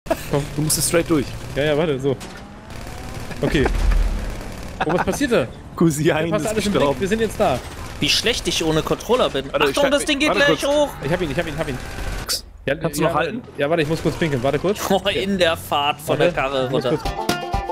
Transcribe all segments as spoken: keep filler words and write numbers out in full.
Komm, du musst straight durch. Ja, ja, warte, so. Okay. Oh, was passiert da? Cousin Passt ist alles im Blick, gestorben. wir sind jetzt da. Wie schlecht ich ohne Controller bin. Warte, ich Achtung, schreib- das Ding geht warte gleich kurz. hoch. Ich hab ihn, ich hab ihn, ich hab ihn. Ja, Kannst du ja, noch halten? Ja, warte, ich muss kurz pinkeln. Warte kurz. Oh, in der Fahrt von Warte, der Karre ich muss runter. kurz-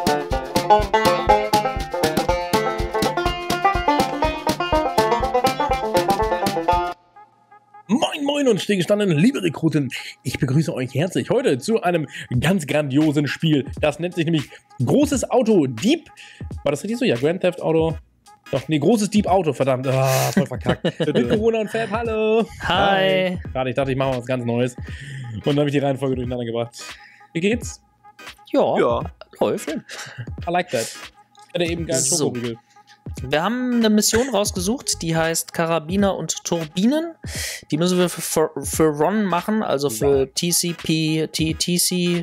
Moin Moin und stillgestanden, liebe Rekruten. Ich begrüße euch herzlich heute zu einem ganz grandiosen Spiel. Das nennt sich nämlich Großes Auto Dieb. War das richtig so? Ja, Grand Theft Auto. Doch, nee, Großes Dieb Auto, verdammt. Ah, voll verkackt. Mit Corona und Fab, hallo. Hi. Gerade, ich dachte, ich mache mal was ganz Neues. Und dann habe ich die Reihenfolge durcheinander gebracht. Wie geht's? Ja, Ja. läuft. I like that. Ich hatte eben geilen So. Schokoriegel. Wir haben eine Mission rausgesucht, die heißt Karabiner und Turbinen. Die müssen wir für, für Ron machen, also für T C P, T C,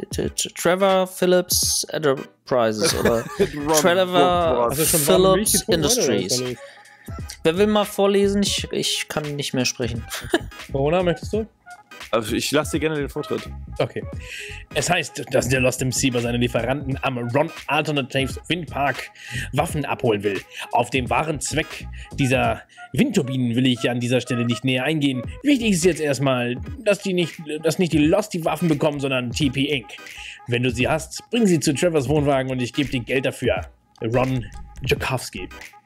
Trevor Phillips Enterprises oder Trevor Hast du schon warme Milch Phillips getrunken, oder was ist da Industries. los? Wer will mal vorlesen? Ich, ich kann nicht mehr sprechen. Corona, möchtest du? Also ich lasse dir gerne den Vortritt. Okay. Es heißt, dass der Lost M C bei seinen Lieferanten am Ron Alternatives Windpark Waffen abholen will. Auf den wahren Zweck dieser Windturbinen will ich an dieser Stelle nicht näher eingehen. Wichtig ist jetzt erstmal, dass die nicht, dass nicht die Lost die Waffen bekommen, sondern T P Incorporated. Wenn du sie hast, bring sie zu Trevors Wohnwagen und ich gebe dir Geld dafür. Ron Jakowski.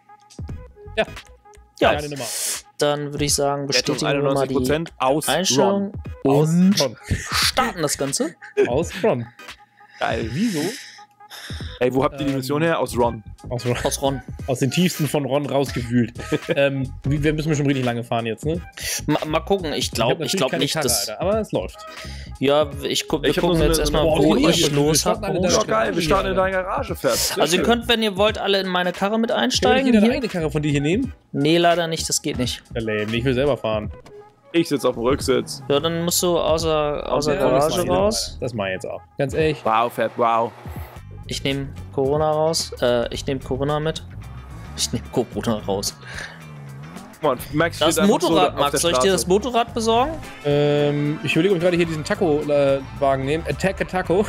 Ja. Ja. Geile Nummer. Dann würde ich sagen, Rettung bestätigen wir mal einundneunzig die Prozent aus Einstellung Ron. Aus und Ron. starten das Ganze. Aus Ron. Geil, wieso? Ey, wo habt ihr die Ähm, Mission her? Aus Ron. Aus Ron. Aus Ron. Aus den tiefsten von Ron rausgewühlt. ähm, wir müssen schon richtig lange fahren jetzt, ne? Mal, mal gucken, ich hab glaube natürlich ich glaub keine nicht, Karre, dass. Alter, aber es läuft. Ja, ich gu wir Ich hab gucken nur so jetzt eine- erstmal, so eine- wo Oh, ich wir los starten alle habe. da. Ja, geil, wir starten in deiner Garage fährst. Also ihr könnt, wenn ihr wollt, alle in meine Karre mit Kann einsteigen. jeder Hier? eine Karre von dir hier nehmen? Nee, leider nicht, das geht nicht. Ja, lame. Ich will selber fahren. Ich sitze auf dem Rücksitz. Ja, dann musst du außer, außer Ja, das mach Garage ich raus. jetzt. Das mach ich jetzt auch. Ganz ehrlich. Wow, Fab, wow. Ich nehme Corona raus. Äh, ich nehme Corona mit. Ich nehme Corona raus. Mann, Max Das steht einfach so Motorrad, auf Max, der soll ich dir das Straße. Motorrad besorgen? Ähm, ich überlege, ob ich gerade hier diesen Taco-Wagen nehme. Attack a Taco.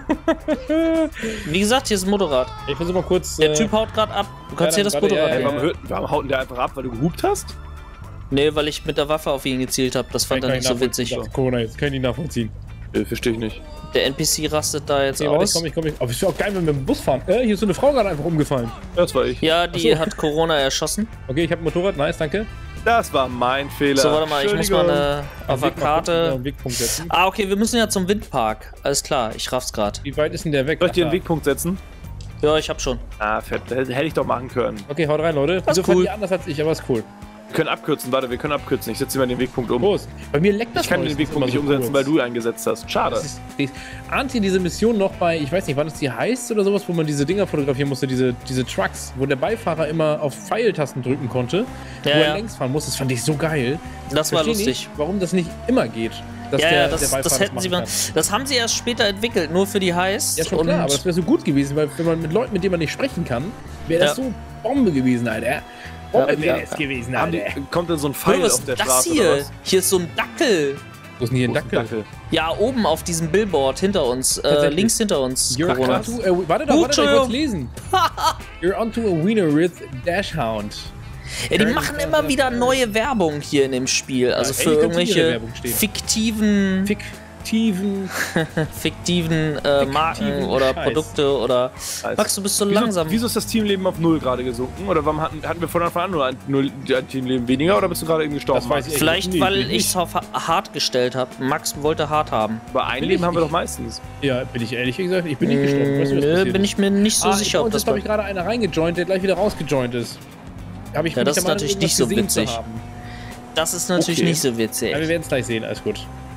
Wie gesagt, hier ist ein Motorrad. Ich versuche mal kurz. Der äh, Typ haut gerade ab. Du kannst ja, hier das dann warte, Motorrad ja, Ey, ja. nehmen. warum, hört- warum haut denn der einfach ab, weil du gehupt hast? Nee, weil ich mit der Waffe auf ihn gezielt habe. Das fand kann er ich nicht so nachvollziehen. witzig. Das ist Corona jetzt. Kann ich nicht nachvollziehen. Äh, verstehe ich nicht. Der N P C rastet da jetzt Nee, warte, ich aus. komm, ich komm, ich. Aber es wäre auch geil, wenn wir mit dem Bus fahren. Äh, hier ist so eine Frau gerade einfach umgefallen. Das war ich. Ja, die Ach so. hat Corona erschossen. Okay, ich habe ein Motorrad. Nice, danke. Das war mein Fehler. So, warte mal, ich muss mal eine auf der Weg mal gucken, Karte. einen Wegpunkt setzen. Ah, okay, wir müssen ja zum Windpark. Alles klar, ich raff's grad. Wie weit ist denn der weg? Soll ich dir Ach, einen da. Wegpunkt setzen? Ja, ich hab schon. Ah, fett. Hätte hätte ich doch machen können. Okay, haut rein, Leute. ist Wieso fahren cool. die anders als ich, aber ist cool. Wir können abkürzen, warte, wir können abkürzen. Ich setze dir mal den Wegpunkt um. Los. Bei mir leckt das Ich kann Neues, den das ist Wegpunkt nicht immer so umsetzen, kurz. weil du eingesetzt hast. Schade. Das ist, das, ahnt ihr diese Mission noch bei, ich weiß nicht, wann es die heißt oder sowas, wo man diese Dinger fotografieren musste, diese, diese Trucks, wo der Beifahrer immer auf Pfeiltasten drücken konnte, Ja, wo er ja. längs fahren muss. Das fand ich so geil. Das war Versteh lustig. Nicht, warum das nicht immer geht. Dass Ja, der, ja, der das, Beifahrer das hätten sie machen mal. kann. Das haben sie erst später entwickelt, nur für die Heist. Ja, schon und klar, aber das wäre so gut gewesen, weil wenn man mit Leuten, mit denen man nicht sprechen kann, wäre das Ja. so Bombe gewesen, Alter. Bombe Ja, wäre ja. es gewesen, Haben Alter. die, kommt denn so ein Hör, Pfeil was auf ist der das Straße hier? oder was? Hier ist so ein Dackel. Wo ist denn hier ein Wo ist ein Dackel? Dackel? Ja, oben auf diesem Billboard hinter uns. Äh, Tatsächlich. links hinter uns. You're Corona. onto a, warte doch, Oh, warte doch, ich wollte Entschuldigung. lesen. You're onto a wiener with Dashhound. Ja, die machen immer wieder neue Werbung hier in dem Spiel. Also Ja, für ey, ich könnte in jeder irgendwelche Werbung stehen. fiktiven, Fiktiven. fiktiven äh, Marken oder Scheiß. Produkte oder. Scheiß. Max, du bist so Wieso, langsam. wieso ist das Teamleben auf null gerade gesunken? Oder warum hatten, hatten wir von Anfang an nur ein, null, ein Teamleben weniger? Oder bist du gerade eben gestorben? Das weiß ich Vielleicht, Nee, weil bin ich ich es auf ha- hart gestellt habe. Max wollte hart haben. Aber ein Bin Leben ich- haben wir doch meistens. Ja, bin ich ehrlich gesagt, ich bin nicht gestorben. Weißt du, was Nö, passiert bin ist? ich mir nicht so ah, sicher, bei ob uns das ist, glaube war. ich, gerade einer reingejoint, der gleich wieder rausgejoint ist. Hab ich Ja, bin das der ist Meinung, natürlich irgendwas nicht so gesehen zu witzig. haben. Das ist natürlich Okay. nicht so witzig. Ja, wir werden es gleich sehen, alles gut.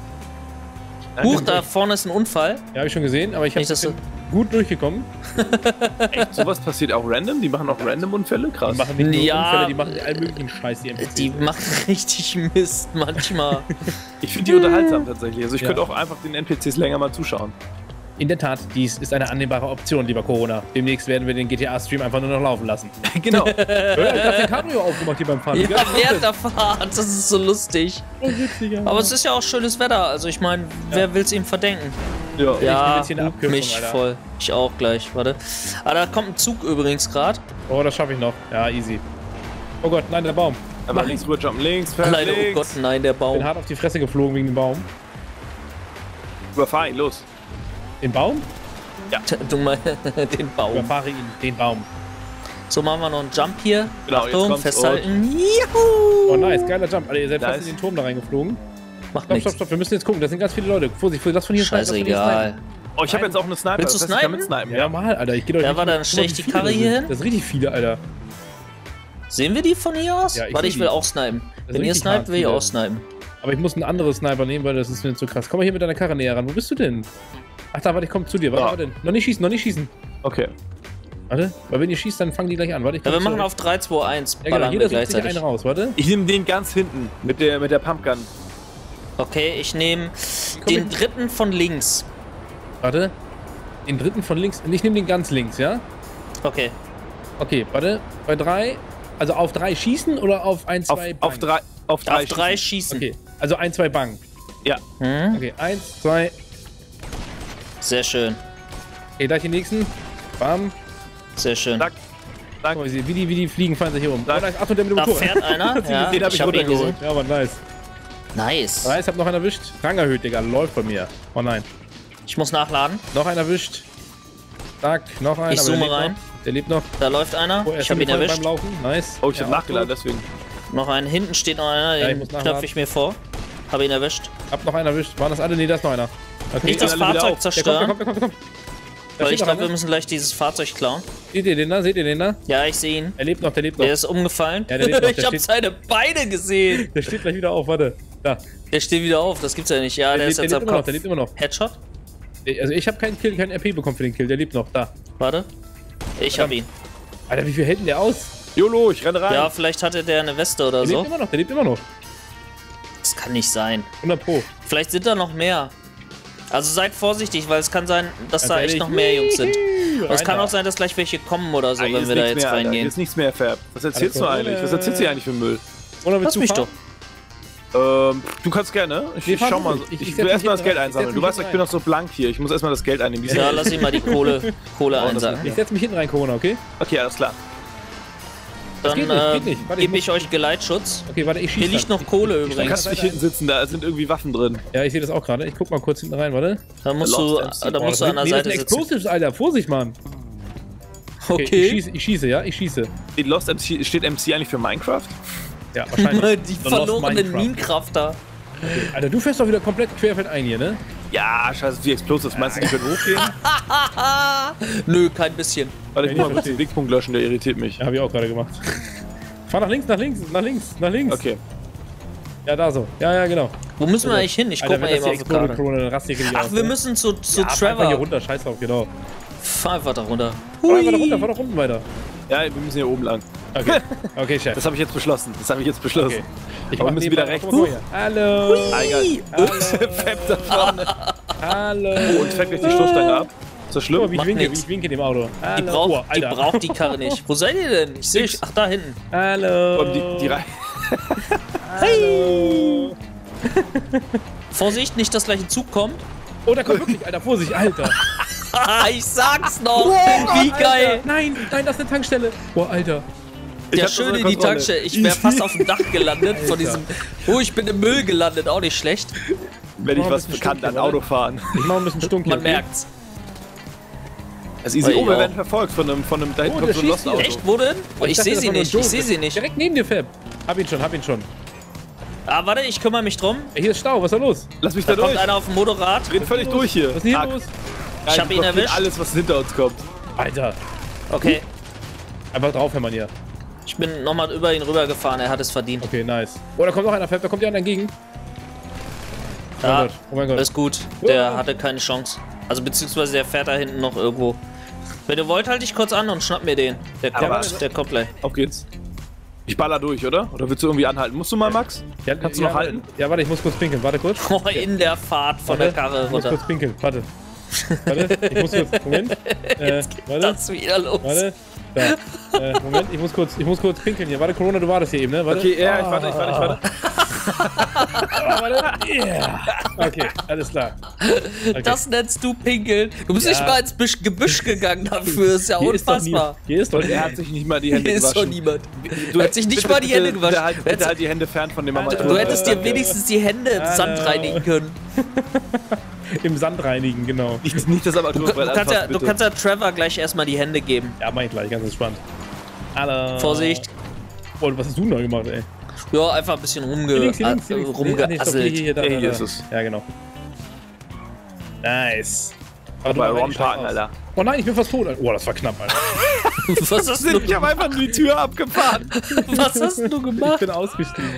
Huch, da vorne ist ein Unfall. Ja, habe ich schon gesehen, aber ich Nicht, dass bin du- gut durchgekommen. Echt? Sowas passiert auch random? Die machen auch random Unfälle? Die Krass. machen nicht nur Ja. Unfälle, die machen all möglichen Scheiß, die N P Cs. Die machen richtig Mist manchmal. Ich finde die unterhaltsam tatsächlich. Also ich Ja. könnte auch einfach den N P Cs länger mal zuschauen. In der Tat, dies ist eine annehmbare Option, lieber Corona. Demnächst werden wir den G T A-Stream einfach nur noch laufen lassen. Genau. Ja, ich hab den Cabrio aufgemacht hier beim Fahren. Ja, Wie geil ist während der Fahrt, das ist so lustig. das denn? Oh, witziger. Aber es ist ja auch schönes Wetter, also ich meine, wer will's ihm verdenken? Ja. Ich nehm Ja, jetzt hier eine hup Abkürzung, mich Alter. voll. Ich auch gleich, warte. Ah, da kommt ein Zug übrigens gerade. Oh, das schaffe ich noch. Ja, easy. Oh Gott, nein, der Baum. Aber Nein. links rüberjumpen, links, fährt Alleine, oh links. Gott, nein, der Ich bin Baum. hart auf die Fresse geflogen wegen dem Baum. Überfahr ihn, los. Den Baum? Du mal den Baum. Überfahre ihn, den Baum. So, machen wir noch einen Jump hier. Genau, jetzt Achtung, kommt's. festhalten. Juhu! Oh, nice, geiler Jump. Alter, ihr seid fast Nice. in den Turm da reingeflogen. Macht Stopp, nichts. stopp, stopp, wir müssen jetzt gucken. Da sind ganz viele Leute. Vorsicht, lass von hier snipen, lass von hier Scheißegal. Oh, ich habe jetzt auch eine Sniper. Willst du das heißt, ich kann snipen? mit snipen, Ja, ja. normal, Alter. Ich geh doch Ja, nicht- warte, dann guck stell mal, ich wie die viele Karre das hier sind. hin. Das sind richtig viele, Alter. Sehen wir die von hier aus? Ja, ich Warte, seh ich die. will auch snipen. Das Wenn ist ihr richtig sniped, hart, will ich viele. auch snipen. Aber ich muss einen anderen Sniper nehmen, weil das ist mir zu krass. Komm mal hier mit deiner Karre näher ran. Wo bist du denn? Ach da, warte, ich komm zu dir. Warte, Ja. warte. Noch nicht schießen, noch nicht schießen. Okay. Warte, weil wenn ihr schießt, dann fangen die gleich an. Warte, ich Ja, komm wir machen zurück. auf drei, zwei, eins. Ja, genau, Ballern wir jeder sucht sich gleichzeitig. einen raus. Warte. Ich nehme den ganz hinten mit der, mit der Pumpgun. Okay, ich nehme Komm den mit. dritten von links. Warte. Den dritten von links. Ich nehme den ganz links, ja? Okay. Okay, warte. Bei drei. Also auf drei schießen oder auf ein, Auf, zwei auf drei. Auf drei. Auf drei schießen. schießen. Okay, also ein, zwei Bang. Ja. Hm? Okay, eins, zwei. Sehr schön. Okay, gleich die nächsten. Bam. Sehr schön. Zack. Guck mal, wie die- wie die, wie die fliegen, fallen sich hier um. Zack. Oh, nice. Achtung, der mit dem Da Motorrad. fährt einer. Ja, Den hab ich ich hab ihn runtergeholt. gesehen. Ja, aber nice. Nice. Nice, hab noch einen erwischt. Rang erhöht, Digga. Läuft bei mir. Oh nein. Ich muss nachladen. Noch einen erwischt. Zack, noch einen. Ich aber der zoome lebt rein. Noch. Der lebt noch. Da läuft einer. Oh, er ist Ich habe ihn umgefallen erwischt. beim Laufen. Nice. Oh, ich Ja, hab nachgeladen, deswegen. Noch einen. Hinten steht noch einer. Ja, ich Den muss nachladen. knöpfe ich mir vor. Habe ihn erwischt. Hab noch einen erwischt. Waren das alle? Nee, da ist noch einer. Okay, Nicht das alle wieder Fahrzeug auf. der kommt, der zerstören. kommt, der kommt, der kommt. Da Weil steht ich noch glaube, wir einer. müssen gleich dieses Fahrzeug klauen. Seht ihr den da? Seht ihr den da? Ja, ich sehe ihn. Er lebt noch, der lebt noch. Der ist umgefallen. Ja, der lebt noch, ich der habe steht- seine Beine gesehen. Der steht gleich wieder auf, warte. Da. Der steht wieder auf. Das gibt's ja nicht. Ja, der, Der, ist lebt, der jetzt lebt am immer noch, Kopf. der lebt immer noch. Headshot. Also ich habe keinen Kill, keinen R P bekommen für den Kill, der lebt noch, da. Warte. Ich habe ihn. Alter, wie viel hält denn der aus? YOLO, ich renne rein. Ja, vielleicht hatte der eine Weste oder Der so. lebt immer noch, der lebt immer noch. Das kann nicht sein. hundert Pro. Vielleicht sind da noch mehr. Also seid vorsichtig, weil es kann sein, dass Ganz da ehrlich. echt noch mehr Jungs sind. Und es kann Alter. auch sein, dass gleich welche kommen oder so, Ah, hier wenn ist wir da nichts jetzt mehr, Alter. Hier reingehen. ist nichts mehr färbt. Was erzählst Alles du gut. eigentlich? Was erzählst du hier eigentlich für Müll? Oder willst Lass du mich fahren? Ähm, du kannst gerne. Ich, Nee, ich fahr schau du mal. ruhig. Ich, Ich- ich ich setz will erstmal mich das Geld hinten rein. einsammeln. Ich Du setz weißt, mich ich bin noch so blank hier. Ich muss erstmal das Geld einnehmen. Wie Ja, lass ihn mal die Kohle, Kohle einsacken. Ich setz mich hinten rein, Corona, okay? Okay, alles klar. Dann geht nicht, äh, geht nicht. Warte, ich gebe ich muss- euch Geleitschutz. Okay, warte, ich schieße. Hier liegt noch Kohle Du übrigens. kannst nicht hinten sitzen, da sind irgendwie Waffen drin. Ja, ich sehe das auch gerade. Ich guck mal kurz hinten rein, warte. Da musst du, Lost M C. da Oh, musst du das an der nee, das Seite sind sitzen. Explosives, Alter. Vorsicht, Mann. Okay, Ich, Okay. schieße, ich schieße, ja? Ich schieße. Steht Lost M C, steht M C eigentlich für Minecraft? Ja, wahrscheinlich. Die The Lost verlorenen Minecraft. Minecrafter. Alter, du fährst doch wieder komplett querfeld ein hier, ne? Ja, scheiße, die Explosives. Meinst du, die können hochgehen? Nö, kein bisschen. Warte, ich Ja, muss mal kurz den Wegpunkt löschen, der irritiert mich. Ja, hab ich auch gerade gemacht. Fahr nach links, nach links, nach links, nach links. Okay. Ja, da so. Ja, ja, genau. Wo müssen wir eigentlich hin? Ich Alter, guck mal wenn eben das auf hier die explodiert, Karte. Corona, dann rast hier richtig Ach, aus, wir ne? müssen zu, zu ja, fahr einfach hier Trevor. runter, scheiß drauf, genau. Fahr einfach da runter. Fahr einfach da runter, fahr doch unten weiter. Ja, wir müssen hier oben lang. Okay, okay, Chef. Das habe ich jetzt beschlossen. Das habe ich jetzt beschlossen. Okay. Ich Aber mach wir müssen nebenbei- wieder rechts. Guck mal hier. Hallo. Ah, egal. Hallo. Fett da vorne. Hallo. Und fällt gleich die Stoßstange ab. Ist das Guck mal, schlimm? wie ich Macht winke, wie nix. ich winke dem Auto. Die Hallo. braucht, Oh, die Alter. braucht die Karre nicht. Wo seid ihr denn? Ich sehe euch. Ach, da hinten. Hallo. Die, die Reihe. Hallo. Vorsicht, nicht, dass gleich ein Zug kommt. Oh, da kommt wirklich, Alter, Vorsicht, Alter. Ah, ich sag's noch. Wie geil. Alter. Nein, nein, das ist eine Tankstelle. Boah, Alter. Ich Ja, hab das schön unter in die Kontrolle. Tankstelle. Ich wäre fast auf dem Dach gelandet von Alter. diesem. Oh, ich bin im Müll gelandet. Auch nicht schlecht. Wenn ich Mach ein was bisschen bekannt Stunk an hier, Auto fahren. Ich mach ein bisschen stunk hier. Man merkt's. Das ist easy. Oh, Oh, wir ja. werden verfolgt von einem, von einem, da hinten Oh, kommt der so ein schießt Lost hier. Auto. Echt? Wo denn? Oh, ich dachte, sehe das sie war nur ein nicht. Ich Joke. sehe sie nicht. Direkt neben dir, Fab. Hab ihn schon, hab ihn schon. Ah, warte, ich kümmere mich drum. Ey, hier ist Stau, was ist da los? Lass mich Da da kommt durch. einer auf dem Motorrad. Drehen völlig durch hier. Was ist denn hier Fuck. los? Ich hab ihn blockiert erwischt. alles, was hinter uns kommt. Alter. Okay. Einfach draufhämmern hier. Ich bin nochmal über ihn rübergefahren. Er hat es verdient. Okay, nice. Oh, da kommt noch einer, Fab, da kommt dir einer entgegen. Oh mein Ja, Gott, oh mein Gott. ist gut. Der Oh. hatte keine Chance. Also beziehungsweise der fährt da hinten noch irgendwo. Wenn ihr wollt, halte ich kurz an und schnapp mir den. Der kommt, Aber- der kommt gleich. Auf geht's. Ich baller durch, oder? Oder willst du irgendwie anhalten? Musst du mal, Max? Ja, Kannst du ja, noch halten? Ja, warte, ich muss kurz pinkeln. Warte kurz. Oh, in der Fahrt von der Warte, Karre Ich muss runter. kurz pinkeln. Warte. Warte, ich muss kurz. Moment. Äh, warte. Das ist wieder los. Warte. Da. Äh, Moment, ich muss kurz, ich muss kurz pinkeln hier. Warte, Corona, du wartest hier eben, ne? Warte. Okay, ja, ich warte, ich warte, ich warte. Warte. Yeah. Okay, alles klar. Okay. Das nennst du Pinkeln. Du bist Ja. nicht mal ins Büsch- Gebüsch gegangen dafür. Ist ja Hier ist doch unfassbar. niemand. Hier ist doch Und er hat sich nicht mal die Hände Hier ist doch gewaschen. niemand. Du Er hat sich nicht mal die Hände gewaschen. Der halt, bitte halt die Hände fern von dem Armatur. Du hättest dir wenigstens die Hände im Sand reinigen können. Im Sand reinigen, genau. Nicht, nicht das Du, Armaturbrett du, kannst ja, anfassen, du bitte. kannst ja Trevor gleich erstmal die Hände geben. Ja, mach ich gleich, ganz entspannt. Hallo. Vorsicht. Oh, was hast du neu gemacht, ey? Ja, einfach ein bisschen rumge Hier links, hier links, hier äh, links. Nee, stopp, hier, rumgeasselt. hier, da, Hey, da, hier da. ist es. Ja, genau. Nice. Warte Bei mal, Ron ich steig Parken, aus. Alter. Oh nein, ich bin fast tot. Oh, das war knapp, Alter. Was hast du, Ich hab einfach nur die Tür abgefahren. was hast du Ich gemacht? bin ausgestiegen.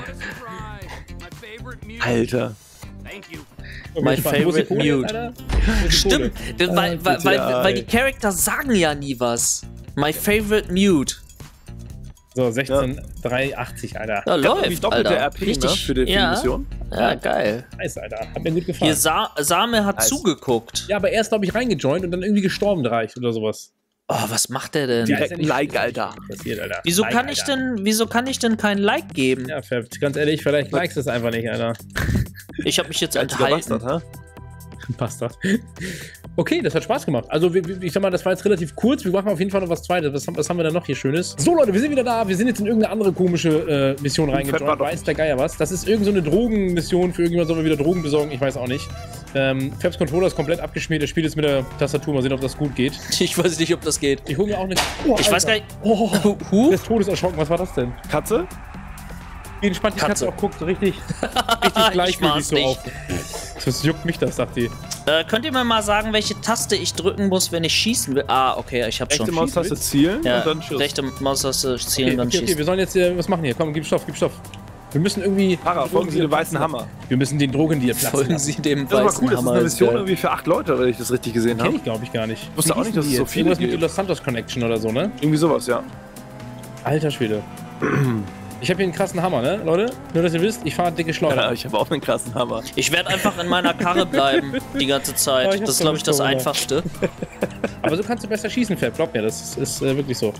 Alter. My Wo ist die favorite Kohle jetzt, mute. Alter? Wo ist die Stimmt, Kohle? denn weil, weil, weil, ja, weil die ey. Charakter sagen ja nie was. My favorite mute. So, sechzehn dreiundachtzig, Alter. Ja, Irgendwie läuft, doppelte Alter. R P, ne? Richtig. Für die, für die ja. Mission. Ja, geil. Nice, Alter. Hat mir gut gefallen. Hier, Sa Same hat Nice. zugeguckt. Ja, aber er ist, glaube ich, reingejoint und dann irgendwie gestorben direkt oder sowas. Oh, was macht der denn? Ja, Direkt ein Like, Alter. Passiert, Alter. Wieso Like, kann ich Alter. denn, wieso kann ich denn kein Like geben? Ja, Pfefft, ganz ehrlich, vielleicht likest du es einfach nicht, Alter. Ich habe mich jetzt Einziger enthalten. Bastard, hä? Passt das. Okay, das hat Spaß gemacht. Also, wir, wir- ich sag mal, das war jetzt relativ kurz. Wir machen auf jeden Fall noch was Zweites. Was, haben- was haben wir da noch hier Schönes? So, Leute, wir sind wieder da. Wir sind jetzt in irgendeine andere komische äh, Mission Fett war reingejoint. doch Weiß der Geier was. Das ist irgend so eine Drogenmission. Für irgendjemand sollen wir wieder Drogen besorgen. Ich weiß auch nicht. Ähm, Fabs Controller ist komplett abgeschmiert. Er spielt jetzt mit der Tastatur. Mal sehen, ob das gut geht. Ich weiß nicht, ob das geht. Ich hole mir auch eine. Oh, Ich weiß Alter. gar nicht. Oh, Huh? des Todes erschrocken. Was war das denn? Katze? Wie entspannt die Katze Katze. auch guckt. So richtig, richtig Ich gleichgültig war's so nicht. auf. Das juckt mich, das, sagt die. Äh, könnt ihr mir mal sagen, welche Taste ich drücken muss, wenn ich schießen will? Ah, okay, ich hab Rechte schon. Maustaste zielen Ja, und dann Schuss. rechte Maustaste zielen, Okay, dann okay, okay, schießen. wir sollen jetzt äh, was machen hier. Komm, gib Stoff, gib Stoff. Wir müssen irgendwie. Para, folgen Sie dem weißen Hammer. Wir müssen den Drogendeal platzen Folgen lassen. Sie dem Das ist weißen aber cool, das ist Hammer. eine ist Mission geil. irgendwie für acht Leute, wenn ich das richtig gesehen Kenn habe. ich, glaube ich, gar nicht. Wusste Wie auch nicht, hießen dass die es so jetzt? viele Irgendwas mit gibt. der Los Santos Connection oder so, ne? Irgendwie sowas, ja. Alter Schwede. Ich habe hier einen krassen Hammer, ne, Leute? Nur, dass ihr wisst, ich fahre dicke Schleuder. Ja, ich habe auch einen krassen Hammer. Ich werde einfach in meiner Karre bleiben die ganze Oh, ich Zeit. hab Das ist, schon glaube ich, das Corona. Einfachste. Aber so kannst du besser schießen, Fab. Glaub mir, das ist, ist äh, wirklich so.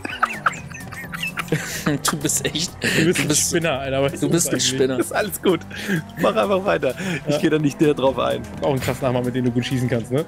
Du bist echt. Du bist Du ein bist, Spinner, Alter. Was du ist bist ein das eigentlich? Spinner. Ist alles gut. Mach einfach weiter. Ich gehe da nicht näher drauf ein. Auch ein krasser Hammer, mit dem du gut schießen kannst, ne?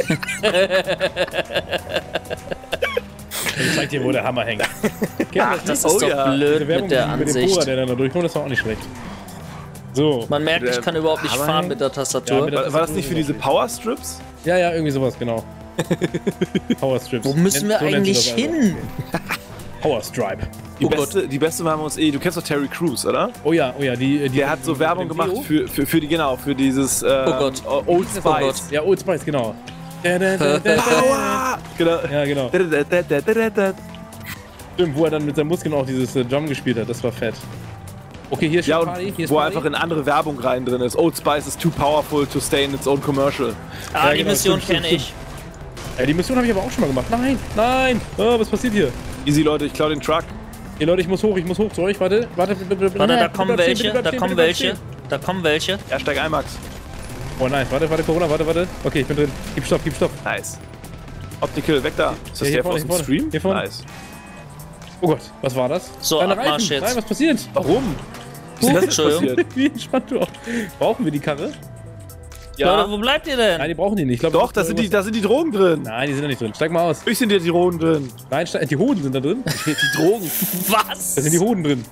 Ich zeig dir, wo der Hammer hängt. Ach, das ist Oh doch ja. blöd Diese Werbung mit der mit dem Ansicht. Bohrer, der dann da durchkommt, das war auch nicht schlecht. So. Man merkt, ich Der kann überhaupt nicht Hammer fahren hängt? mit der Tastatur. Ja, mit der- War, war das nicht für diese Power Strips? Ja, ja, irgendwie sowas, genau. Power Strips. Wo müssen wir Nennt- so nennt sie eigentlich das einfach. hin? Power Stripe. Die, Oh Gott. beste, die beste war uns eh. Du kennst doch Terry Crews, oder? Oh ja, oh ja, die. die Der hat so Werbung mit dem gemacht Theo? für, für, für die, genau, für dieses äh, Oh Gott. Old Oh Gott. Spice. Ja, Old Spice, genau. Da, da, da, da, da. Power! Genau. Ja, genau. Da, da, da, da, da, da. Stimmt, wo er dann mit seinen Muskeln auch dieses äh, Drum gespielt hat, das war fett. Okay, hier ist Ja, schon und Party, hier ist wo Party. einfach in andere Werbung rein drin ist. Old Spice is too powerful to stay in its own commercial. Ah, Ja, die genau, Mission stimmt, kenne stimmt, ich. Ja, die Mission habe ich aber auch schon mal gemacht. Nein, nein! Oh, was passiert hier? Easy, Leute, ich klau den Truck. Hey Leute, ich muss hoch, ich muss hoch zu euch. Warte, warte, bitte, bitte, Warte, da bitte kommen bleib stehen, welche, bitte bleib da stehen, kommen bitte bleib welche, stehen. da kommen welche. Ja, steig ein, Max. Oh nein, warte, warte, Corona, warte, warte. Okay, ich bin drin. Gib Stopp, gib Stopp. Nice. Optical, weg da. Ist das Ja, hier der vorne, aus dem hier vorne, Stream? hier vorne. Nice. Oh Gott, was war das? So, Deine Abmarsch Reifen. jetzt. Nein, was passiert? Warum? Was ist denn das jetzt Entschuldigung. passiert? Wie entspannt du auch. Brauchen wir die Karre? Leute, wo bleibt ihr denn? Nein, die brauchen die nicht. Ich glaub, Doch, das da ist sind, die, irgendwas- da sind die Drogen drin. Nein, die sind da nicht drin. Steig mal aus. Natürlich sind die Drogen drin. Nein, steig, die Hoden sind da drin. Die Drogen. Was? Da sind die Hoden drin.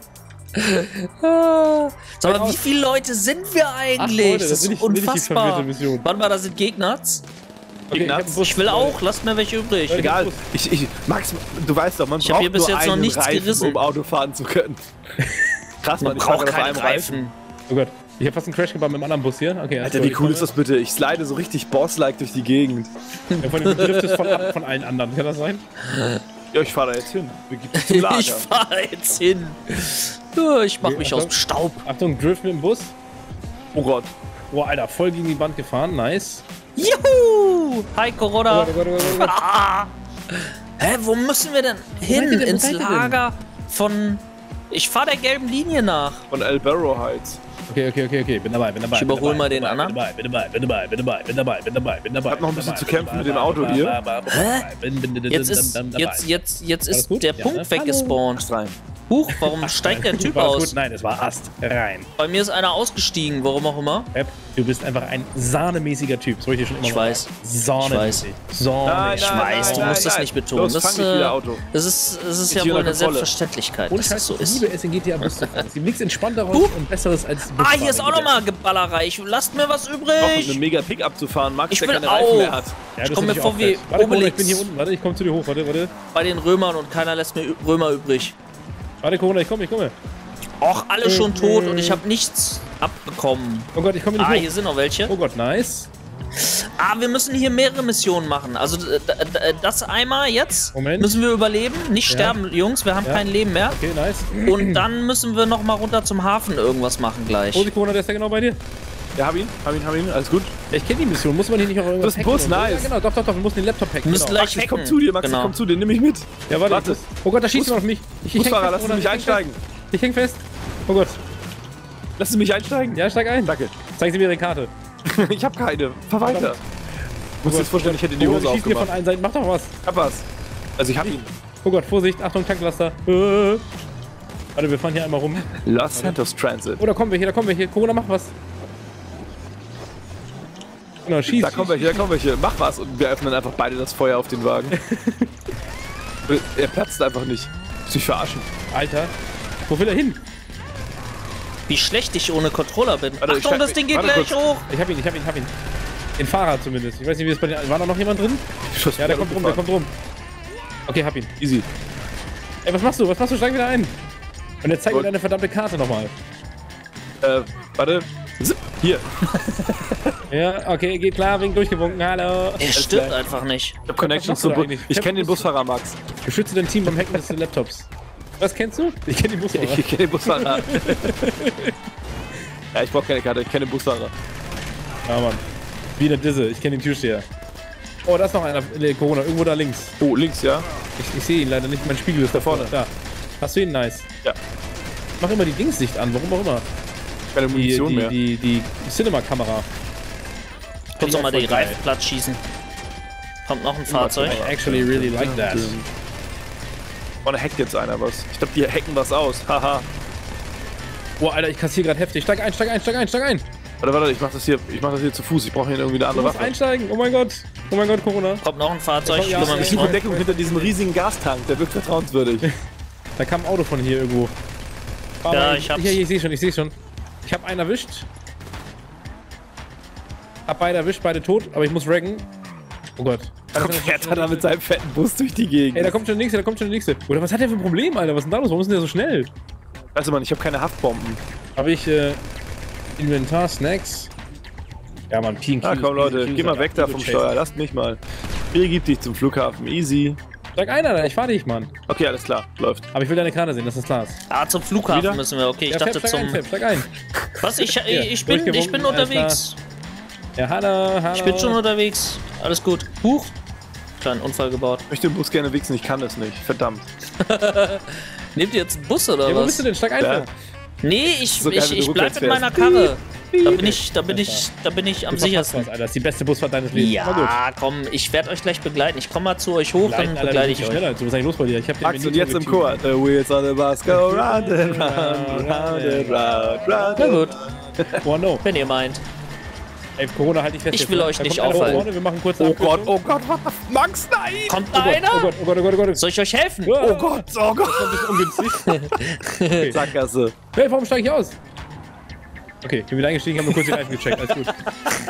Ah. Sag mal, Steig wie aus. viele Leute sind wir eigentlich? Leute, das das ist will ich- will ich die unfassbar. verwirrte Mission. Warte mal, da sind Gegnerz. Okay, Gegner. hab einen Bus. Ich will auch, lasst mir welche übrig. Ja, Egal. Ich, ich, Max, du weißt doch, man Ich hab braucht hier bis nur jetzt noch einen nichts Reifen, gerissen. um Auto fahren zu können. Krass, Man man, ich fahre braucht gerade auf keine einem Reifen. Reifen. Oh Gott, ich hab fast einen Crash gebaut mit dem anderen Bus hier. Okay, Alter, wie cool ist das bitte? Ich slide so richtig boss-like durch die Gegend. Ja, von dem Drift ist von, ab von allen anderen. Kann das sein? Ja, ich fahre da jetzt hin. Wir gehen zum Lager. Ich fahre jetzt hin. Ja, Ich mach Okay, mich aus Achtung. dem Staub. Achtung, Drift mit dem Bus. Oh Gott. Boah, Alter, voll gegen die Wand gefahren. Nice. Juhu! Hi Corona. Warte, warte, warte, warte. Ah. Hä, wo müssen wir denn hin? seid ihr denn? Wo Ins seid ihr denn? Lager von... Ich fahre der gelben Linie nach. Von El Barrow Heights. Okay, okay, okay, okay. Bin dabei, bin dabei. Ich überhol bin mal dabei, den bin anderen. dabei, Bin dabei, bin dabei, bin dabei, bin dabei, bin dabei, bin dabei. Hab noch ein bisschen bin zu dabei, kämpfen bin mit dem dabei, Auto bin hier. dabei, bin Hä? dabei, bin- bin- bin- Jetzt bin- ist, bin dabei. jetzt, jetzt, jetzt Alles ist gut? der Ja, Punkt ne? weggespawnt. Rein. Huch, warum steigt der Typ War das aus? gut? Nein, es war Ast rein. Bei mir ist einer ausgestiegen, warum auch immer. Pep, du bist einfach ein sahnemäßiger Typ. Soll ich dir schon immer Ich mal weiß. sagen? Sahnemäßig. Sahnemäßig. Ich weiß, du musst das nicht betonen. Los, Das, fang dich äh, wieder, Auto. das ist, das ist Ist ja hier wohl unter eine Kontrolle. Selbstverständlichkeit, Und dass das so ich ist. liebe es, in G T A Bus zu fahren. Es gibt nichts Entspannteres Huch. und Besseres als Ah, hier ist Busfahren auch in nochmal Geballerei. Ich, lasst mir was Auch eine übrig. mega Pickup zu fahren, Max, Ich der will keine Reifen auch. mehr hat. Ja, Ich das komm ist mir natürlich vor auch wie fett. Warte, Corona, ich Obelix. bin hier unten. Warte, ich komme zu dir hoch. Warte, warte. Bei den Römern und keiner lässt mir Ü- Römer übrig. Warte, Corona, ich komme, ich komme. Och, alle schon tot und ich habe nichts abbekommen. Oh Gott, ich komme nicht Ah, hoch. hier sind noch welche. Oh Gott, nice. Ah, wir müssen hier mehrere Missionen machen. Also d- d- d- das einmal jetzt. Moment. Müssen wir überleben. Nicht Ja. sterben, Jungs. Wir haben Ja. kein Leben mehr. Okay, nice. Und dann müssen wir noch mal runter zum Hafen irgendwas machen gleich. Vorsicht, Corona, der ist ja genau bei dir. Ja, hab ihn, hab ihn, hab ihn, alles gut. Ich kenne die Mission. Muss man hier nicht auch irgendwas Das ist ein Bus, hacken und so? nice. Ja, genau, doch, doch, doch. Wir müssen den Laptop hacken. Wir müssen Genau. gleich Max, ich komm hacken. zu dir, Max, Genau. ich komm zu dir, nimm mich mit. Ja, warte. Warte. Ich muss, oh Gott, da schießt jemand auf mich. Ich, ich häng Busfahrer, fest, lassen Sie Corona, mich ich häng einsteigen. fest. Ich häng fest. Oh Gott. Lassen Sie mich einsteigen. Ja, steig ein. Danke. Zeigen Sie mir Ihre Karte. Ich hab keine. Fahr weiter. Du musst dir vorstellen, ich hätte die Corona, Hose die schießen mir von aufgemacht. allen Seiten. Mach doch was. Hab was. Also ich hab ihn. Oh Gott, Vorsicht. Achtung, Tanklaster. Äh. Warte, wir fahren hier einmal rum. Los Santos Transit. Oh, da kommen wir hier, da kommen wir hier. Corona, mach was. Genau, schieß. Da kommen welche, da kommen welche. Mach was und wir öffnen einfach beide das Feuer auf den Wagen. Er platzt einfach nicht. Muss dich verarschen. Alter. Wo will er hin? Wie schlecht ich ohne Controller bin. Warte, ich Achtung, schreib- das Ding geht warte gleich kurz. hoch. Ich hab ihn, ich hab ihn, ich hab ihn. Den Fahrer zumindest. Ich weiß nicht, wie es bei den... War da noch jemand drin? Ja, der kommt rum, der kommt rum. Okay, hab ihn. Easy. Ey, was machst du? Was machst du? Steig wieder ein. Und jetzt zeig mir Gut. deine verdammte Karte nochmal. Äh, warte. Zip. Hier. Ja, okay, geht klar, wegen durchgewunken. Hallo. Er stirbt einfach nicht. Ich hab Connections machst du zum Bus. eigentlich? Ich kenne den Busfahrer, Max. Beschütze dein Team beim Hacken des Laptops. Was kennst du? Ich kenn den Busfahrer. Ich, ich kenne den Busfahrer. Ja, ich brauch keine Karte, ich kenne den Busfahrer. Ja, Mann. Wie eine Disse. Ich kenne den Türsteher. Oh, da ist noch einer. Nee, Corona. Irgendwo da links. Oh, links, ja? Ich, ich sehe ihn leider nicht. Mein Spiegel ist da vorne. Da. Hast du ihn? Nice. Ja. Mach immer die Dingssicht an. Warum auch immer. Keine Die, Munition die, mehr. die, die Cinema-Kamera. Kurz auch noch mal die voll geil. Reifen platt schießen. Kommt noch ein Fahrzeug. I actually really like that. Oh, da hackt jetzt einer was. Ich glaube, die hacken was aus. Haha. Boah, Alter, ich kassiere gerade heftig. Steig ein, steig ein, steig ein, steig ein. Warte, warte, ich mach das hier, ich mach das hier zu Fuß. Ich brauche hier irgendwie eine Du andere musst Waffe. einsteigen. Oh mein Gott. Oh mein Gott, Corona. Kommt noch ein Fahrzeug. Ja, Kümmere ja, mich Ich suche drum. Deckung hinter diesem riesigen Gastank. Der wirkt vertrauenswürdig. Da kam ein Auto von hier irgendwo. Fahr Ja, mal- ich hab's. Hier, hier, ich sehe schon, ich sehe schon. Ich habe einen erwischt. Hab beide erwischt, beide tot, aber ich muss raggen. Oh Gott. Warum fährt er da mit seinem fetten Bus durch die Gegend? Ey, da kommt schon der nächste, da kommt schon der nächste. Oder was hat der für ein Problem, Alter? Was ist denn da los? Warum ist denn der so schnell? Weißt du, Mann, ich habe keine Haftbomben. Habe ich äh, Inventar, Snacks. Ja, Mann, Pien Ah, komm, Leute, geh mal weg da vom Steuer. Lasst mich mal. Hier gibt dich zum Flughafen. Easy. Sag einer, Alter, ich fahr dich, Mann. Okay, alles klar. Läuft. Aber ich will deine Karte sehen, dass das klar ist. Ah, zum Flughafen Wieder? müssen wir. Okay, ich Ja, dachte Fab, steig ein, zum. Fab, steig ein. Was? Ich, Hier, ich, bin, ich bin durchgewunken, alles unterwegs. Ja, hallo, hallo. Ich bin schon unterwegs. Alles gut. Huch. Kleinen Unfall gebaut. Ich möchte den Bus gerne wichsen, ich kann das nicht. Verdammt. Nehmt ihr jetzt einen Bus oder Ja, wo was? bist du denn? Steig ein, Ja. Fab. Nee, ich, So geil, ich, wenn ich du bleib rückwärts mit meiner fährst. Karre. Da bin ich, da bin ich, da bin ich am Du verpasst sichersten. was, Alter. Das ist die beste Busfahrt deines Lebens. Aber gut. Ja, komm, ich werde euch gleich begleiten. Ich komme mal zu euch hoch, Leiten, dann Alter, begleite du ich bist euch. schneller. Du, was ist eigentlich los bei dir? Ich hab den Max, und Benito jetzt im getunt. Chor. The wheels on the bus go round and round, round and round, round. Na gut, Oh no. wenn ihr meint. Ey, Corona, halt dich fest. Ich jetzt, will ne? euch Da nicht kommt einer aufhalten. vorne, wir machen kurz Oh Gott, oh Gott, what the f- Max, nein! Kommt Oh da Gott, einer? oh Gott, oh Gott, oh Gott, oh Gott. Soll ich euch helfen? Oh Oh Gott, oh Gott! ein bisschen ungünstig. Sackgasse. Hey, warum steige ich aus? Okay, ich bin wieder eingestiegen, haben nur kurz die Reifen gecheckt. Alles gut.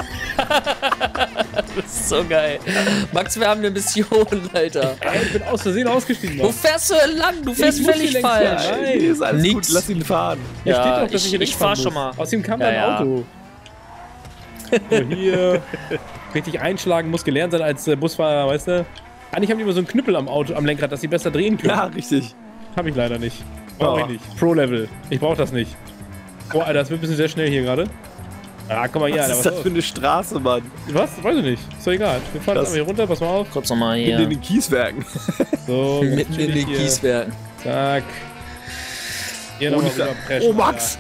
Das ist so geil. Max, wir haben eine Mission, Alter. Ey, ich bin aus Versehen ausgestiegen. Wo Mann. fährst du entlang? Du fährst Ich muss völlig hier längs falsch. fahren. Nein, ist alles Nix. gut, lass ihn fahren. Hier Ja, steht doch, dass ich- ich hier ich links fahr fahren schon muss. mal. Außerdem kam Ja, da ein ja. Auto. So, hier. Richtig einschlagen, muss gelernt sein als äh, Busfahrer, weißt du? Eigentlich haben die immer so einen Knüppel am Auto, am Lenkrad, dass sie besser drehen können. Ja, richtig. Hab ich leider nicht. Brauch Oh. ich nicht. Pro-Level. Ich brauch das nicht. Oh, Alter, das wird ein bisschen sehr schnell hier gerade. Ah, guck mal hier, Was Alter. ist Was, das für eine Straße, Mann? was? Weiß ich nicht. Ist doch egal. Wir fahren Das- jetzt einmal hier runter, pass mal auf. Kurz nochmal In hier. den Kieswerken. So, ganz Mitten in chillig den hier. Kieswerken. Zack. Hier Oh, nochmal nicht da- rüberpreschen. oh Max!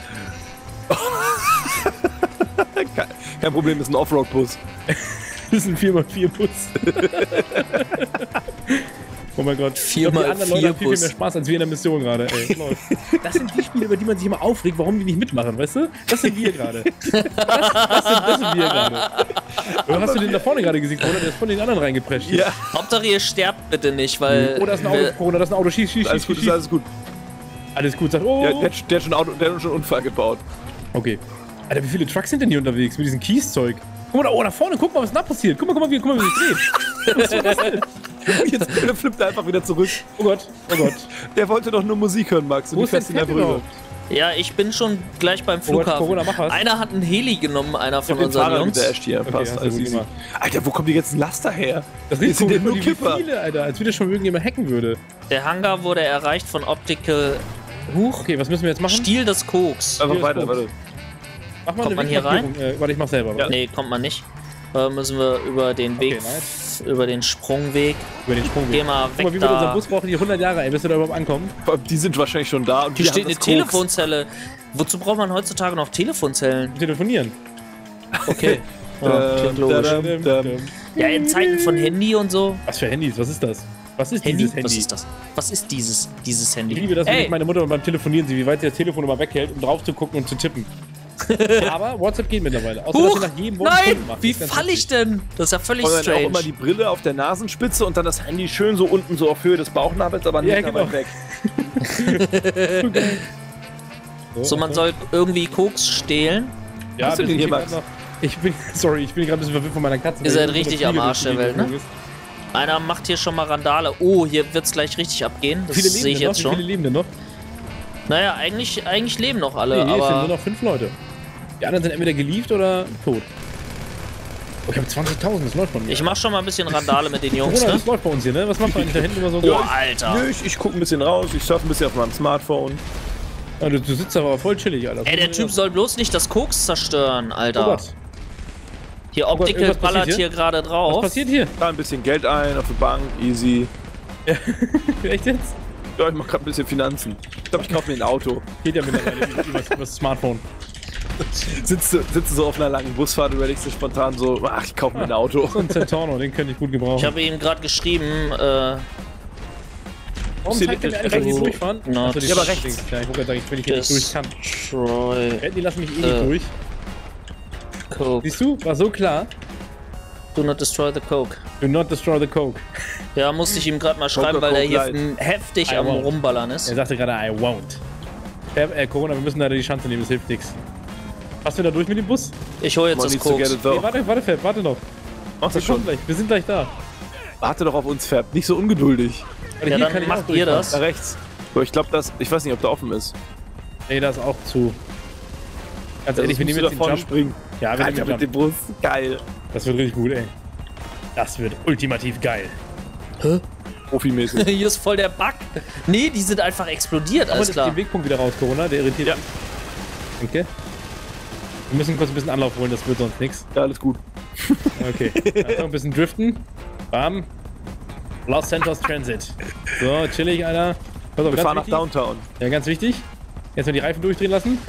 Kein, kein Problem, ist ein Offroad-Bus. Das ist ein vier mal vier Bus. Oh mein Gott. Vier Ich glaub, die mal anderen Leute vier haben viel, viel Bus. mehr Spaß als wir in der Mission gerade, ey. Läuft. Das sind die Spiele, über die man sich immer aufregt, warum die nicht mitmachen, weißt du? Das sind wir gerade. Das, das, sind, das sind wir gerade. Oder hast du den da vorne gerade gesehen, oder? Der ist von den anderen reingeprescht. Ja, Hauptsache ihr sterbt bitte nicht, weil... Oh, da ist ein Auto, wir- Corona, da ist ein Auto. Schieß, schieß, alles schieß, gut, schieß. ist alles gut. Alles gut, sagt, oh. Ja, der, hat- der, hat schon Auto, der hat schon einen Unfall gebaut. Okay. Alter, wie viele Trucks sind denn hier unterwegs mit diesem Kieszeug? Guck mal da, oh, da vorne, guck mal, was da passiert. Guck mal, guck mal, wie, guck mal, wie es dreht. Jetzt flippt er einfach wieder zurück. Oh Gott, oh Gott. Der wollte doch nur Musik hören, Max. Und Wo du ist denn fährst ihn Fett einfach rüber. überhaupt? Ja, ich bin schon gleich beim Oh Gott, Flughafen. Corona, mach was. Einer hat einen Heli genommen, einer Ich von hab den unseren Fahrer Jungs. wieder erst hier. Okay, Passt, hast du alles gut easy. gemacht. Alter, wo kommen die ganzen Laster her? Das Hier riecht sind so ja nur wie Kipper. viele, Alter. Als würde schon irgendjemand hacken würde. Der Hangar wurde erreicht von Optical... Huch. Okay, was müssen wir jetzt machen? Stiel des Koks. Einfach Hier ist weiter, Koks. warte. Mach mal Kommt eine man hier Wegmarkierung. Äh, warte, ich mach selber. Warte. Nee, kommt man nicht. Da müssen wir über den Weg, Okay, über den Sprungweg. Über den Sprung. Geh mal Guck mal, weg wie wir unser da. Bus brauchen, die hundert Jahre, ey, bis wir da überhaupt ankommen. Vor allem, Die sind wahrscheinlich schon da. Und Hier wir steht haben eine das Koks. Telefonzelle. Wozu braucht man heutzutage noch Telefonzellen? Telefonieren. Okay. Ja, Ähm, klingt logisch. da, da, da. Ja, in Zeiten von Handy und so. Was für Handys? Was ist das? Was ist Handy? dieses Handy? Was ist das? Was ist dieses, dieses Ich Handy? liebe das, wenn Ey, ich meine Mutter beim Telefonieren sehe, wie weit sie das Telefon immer weghält, um drauf zu gucken und zu tippen. Aber WhatsApp geht mittlerweile. Außer, dass Huch, sie nach jedem Wort nein! Stunden macht. Wie Das ist ganz falle ich witzig. denn? Das ist ja völlig Und dann auch strange. immer die Brille auf der Nasenspitze und dann das Handy schön so unten so auf Höhe des Bauchnabels, aber nicht Ja, ja, genau. weit weg. So, man soll irgendwie Koks stehlen. Ja, Was hast du das denn hier, steht Max? einfach- Ich bin, sorry, ich bin gerade ein bisschen verwirrt von meiner Katze. Ihr weil seid so eine richtig Fliege am Arsch durch die der Welt, Gegend ne? geflogen Einer macht hier schon mal Randale. Oh, hier wird's gleich richtig abgehen. ist. Das Viele sehe leben ich denn jetzt noch? Wie schon. viele leben denn noch? Naja, eigentlich, eigentlich leben noch alle, Nee, nee, es sind nur aber noch fünf Leute. Die anderen sind entweder gelieft oder tot. Oh, ich habe zwanzigtausend, das läuft bei mir. ich mach schon mal ein bisschen Randale mit den Jungs, Corona, ne? das läuft bei uns hier, ne? Was macht man eigentlich da hinten immer so? Oh, Alter. Nö, ich, ich guck ein bisschen raus, ich surfe ein bisschen auf meinem Smartphone. Ah, du, du sitzt aber voll chillig, Alter. Ey, der Typ soll bloß nicht das Koks zerstören, Oh Alter. Gott, Hier, Gott, Optical irgendwas passiert ballert hier? hier gerade was drauf. passiert hier? Da ein bisschen Geld ein, auf der Bank, easy. Echt jetzt? Ja, ich mach grad ein bisschen Finanzen. Ich glaube, ich kaufe mir ein Auto. Geht ja mittlerweile über, über das Smartphone. Sitzt du, sitzt du so auf einer langen Busfahrt, überlegst du spontan so, ach, ich kaufe mir ein Auto. So ein Centorno, den könnte ich gut gebrauchen. Ich habe ihm gerade geschrieben, äh, Warum Sie- zeigt der mir eigentlich, dass ich Oh, durchfahren? not Achso, die Ja, aber Dings. rechts. Ja, ich wollte gerade sagen, wenn ich hier nicht durch kann. Troy Ja, die lassen mich eh Äh. nicht durch. Coke. Siehst du? War so klar. Do not destroy the Coke. Do not destroy the Coke. Ja, musste ich ihm gerade mal schreiben, weil der Coca-Cola hier heftig I am won't. Rumballern ist. Er sagte gerade, I won't. Äh, äh, Corona, wir müssen leider die Chance nehmen, das hilft nichts. Hast du da durch mit dem Bus? Ich hole jetzt Man das needs to get Koks. it though. Nee, warte, warte, Fab, warte noch. Mach Wir das kommen schon. gleich, wir sind gleich da. Warte doch auf uns, Fab. Nicht so ungeduldig. Warte, Ja, hier dann kann ich macht auch ihr durchfahren. das. Da rechts. Aber ich glaube, das. Ich weiß nicht, ob da offen ist. Nee, da ist auch zu. Ganz ehrlich, wir musst nehmen du jetzt da den vorne Jump. springen. Ja, wir Alter, nehmen mit den dem Jump. Bus. Geil. Das wird richtig gut, ey. Das wird ultimativ geil. Profimäßig. Hier ist voll der Bug. Nee, die sind einfach explodiert, Aber alles das klar. den Wegpunkt wieder raus, Corona, der irritiert Ja. mich. Danke. Wir müssen kurz ein bisschen Anlauf holen, das wird sonst nichts. Ja, alles gut. Okay. Achtung, ein bisschen driften. Bam. Los Santos Transit. So, chillig, Alter. Pass auf, Wir ganz fahren nach wichtig. Downtown. Ja, ganz wichtig. Jetzt mal die Reifen durchdrehen lassen.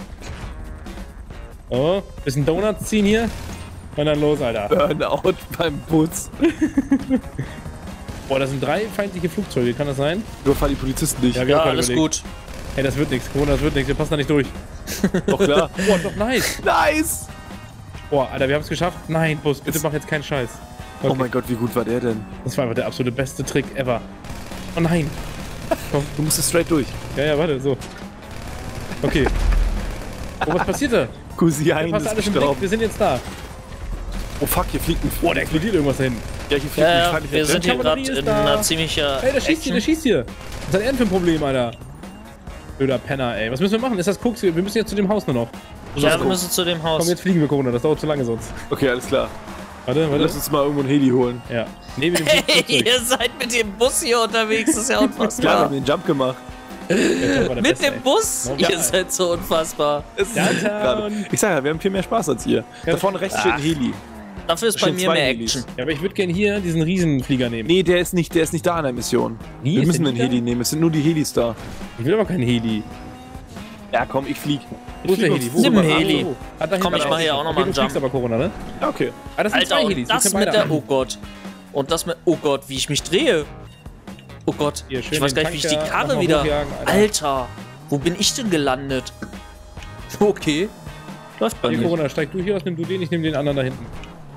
Oh, bisschen Donuts ziehen hier. Und dann los, Alter. Burnout beim Bus. Boah, das sind drei feindliche Flugzeuge, kann das sein? Überfahren die Polizisten nicht. wir Ja, haben gerade alles überlegt. gut. Hey, das wird nichts. Corona, das wird nichts. Wir passen da nicht durch. Doch klar. Boah, doch nice. Nice! Boah, Alter, wir haben es geschafft. Nein, Bus, bitte mach jetzt keinen Scheiß. Oh mein Gott, wie gut war der denn? Das war einfach der absolute beste Trick ever. Oh nein. Du musst straight durch. Ja, ja, warte, so. Okay. Oh, was passiert da? Cousin Passt ist alles im Blick, gestorben. wir sind jetzt da. Oh fuck, hier fliegt ein Boah, da explodiert irgendwas dahin. Ja, hier fliegt Ja, ein ja, feindlicher wir Jet. sind hier gerade Kavallerie ist in da. einer ziemlicher Ey, der schießt hier, der Action. schießt hier. Was hat er denn für ein Problem, Alter? Blöder Penner, ey. Was müssen wir machen? Ist das Koks? Wir müssen jetzt zu dem Haus nur noch. Ja, wir müssen zu dem Komm, Haus. jetzt fliegen wir, Corona. Das dauert zu lange sonst. Okay, alles klar. Warte, Lass warte. uns mal irgendwo ein Heli holen. Ja. Nee, mit dem Hey, Flugzeug. ihr seid mit dem Bus hier unterwegs, das ist ja Klar, wir unfassbar. haben den Jump gemacht. Der Job war der Mit Beste, dem ey. Bus? Ja. Ihr seid so unfassbar. Es ist Downtown. gerade. Ich sag ja, wir haben viel mehr Spaß als ihr. Da vorne rechts steht ein Heli. Dafür ist bei Stehen mir zwei mehr Helis. Action. Ja, aber ich würde gerne hier diesen Riesenflieger nehmen. Nee, der ist nicht, der ist nicht da an der Mission. Wie, wir ist müssen der einen nicht da? Heli nehmen. Es sind nur die Helis da. Ich will aber keinen Heli. Ja, komm, ich flieg. Wo ist der flieg Heli? uns Wo? Nimm mal einen an. Heli. Ah, da Komm, hinten. ich mach hier auch noch mal einen Okay, du fliegst Jump. aber Corona, ne? Ja, okay. Ah, das sind Alter, zwei und Helis. Wir das können mit beide der... haben. Oh Gott. Und das mit... Oh Gott, wie ich mich drehe. Oh Gott, Hier, schön ich weiß den gar nicht, wie ich die Tanker Karre nochmal wieder... hochjagen, Alter. Alter, wo bin ich denn gelandet? Okay. Läuft bei Hier, mir. Corona, steig du hier aus, nimm du den, ich nehm den anderen da hinten.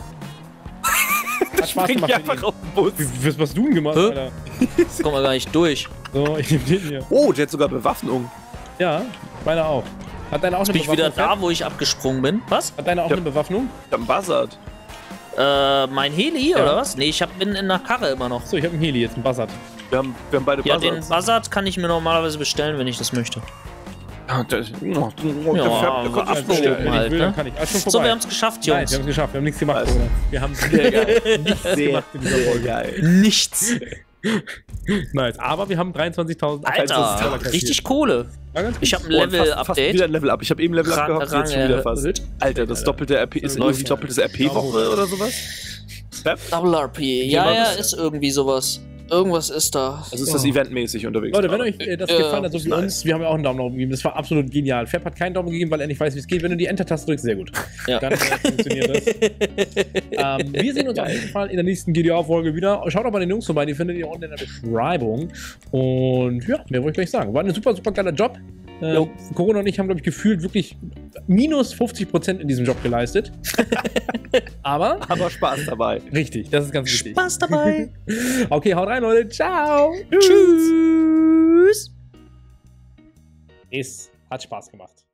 Hat Spaß Bring gemacht ich mit einfach ihm. auf den Bus. Wie- Was hast du denn gemacht, Hä? Alter? Kommen wir gar nicht durch. So, ich nehm den hier. Oh, der hat sogar Bewaffnung. Ja, meiner auch. Hat deine auch eine Bin ich wieder Bewaffnung? da, wo ich abgesprungen bin? Was? Hat deine auch Ja. eine Bewaffnung? Ich hab einen Buzzard. Äh, mein Heli Ja. oder was? Nee, ich hab, bin in der Karre immer noch. So, ich hab einen Heli, jetzt einen Buzzard. Wir haben, wir haben beide Ja, den Buzzards. Buzzard kann ich mir normalerweise bestellen, wenn ich das möchte. Ja, der, oh, der Ja, fährt- der aber kommt Ach nicht so. schnell. Wenn ich halt, will, ne? dann kann ich. Ah, schon So, vorbei. wir haben es geschafft, Nein, wir Jungs. haben es geschafft, wir haben nichts gemacht, Also. Bruder. Wir haben Sehr geil. nichts Sehr, gemacht in dieser sehr Folge. geil. Nichts. Nice, aber wir haben dreiundzwanzigtausend Alter, richtig Kohle. Ich habe ein Oh, und fast, fast Level-Update. wieder ein Level-Up. Ich habe eben Level-Up Rang- gehabt, jetzt schon Rang wieder fast. erhöht. Alter, das doppelte R P ist Läuft. irgendwie doppeltes R P-Woche oder sowas? Ja, Double R P. Ja, mal ja, was. ist irgendwie sowas. Irgendwas ist da. also ist das eventmäßig unterwegs. Leute, wenn gerade. euch äh, das Ja, gefallen hat, so ist wie nice. uns, wir haben ja auch einen Daumen nach oben gegeben. Das war absolut genial. Fab hat keinen Daumen gegeben, weil er nicht weiß, wie es geht. Wenn du die Enter-Taste drückst, sehr gut. Ja. Dann äh, funktioniert das. ähm, wir sehen uns auf jeden Fall in der nächsten G D A-Folge wieder. Schaut auch bei den Jungs vorbei, die findet ihr unten in der Beschreibung. Und ja, mehr wollte ich gleich sagen. War ein super, super geiler Job. Äh, Jo. Corona und ich haben, glaube ich, gefühlt wirklich minus fünfzig Prozent in diesem Job geleistet. Aber Aber Spaß dabei. richtig, das ist ganz wichtig. Spaß dabei. Okay, haut rein, Leute. Ciao. Tschüss. Es hat Spaß gemacht.